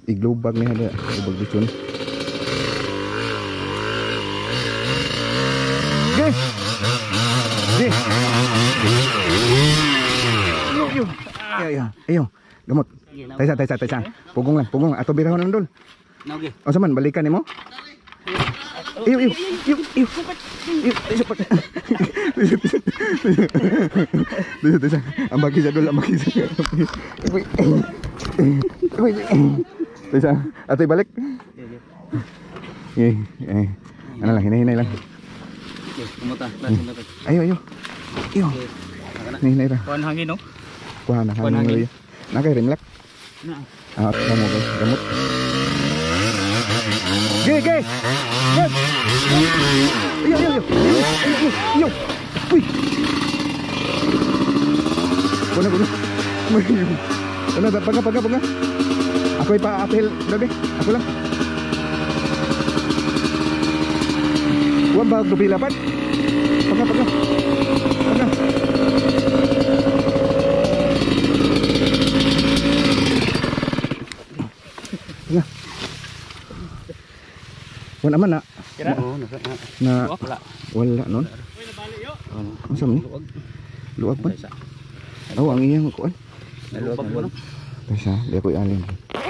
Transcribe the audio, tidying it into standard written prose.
iglubag niya ada iglubag dito. Ge. Ge. Yo. Ayo. Gamot. Taysa. Pugong lang. Ato birahon lang dol. Nage. O saman balikan nimo? Iyo. Taysa. Ambagi sa dol, Taysa, atoy balik. Ano lang, hinay lang. Kumuta. Ayo. Iyo. Hinay ra. Kuhan hangin no? Kuhan hangin. Nakay rimlak. Kamu guys, gamot. Ge. Iyo. Uy. Kuna. Paga. Ako ipa-apel, dali. Ako lang. Huwag ba dubilapan? Paga. Wala man na. Kira? Na wala non. Asa man ni? Luwag pa. Ang iyang kuan. Luwag pa no. Taysa, di ako alin.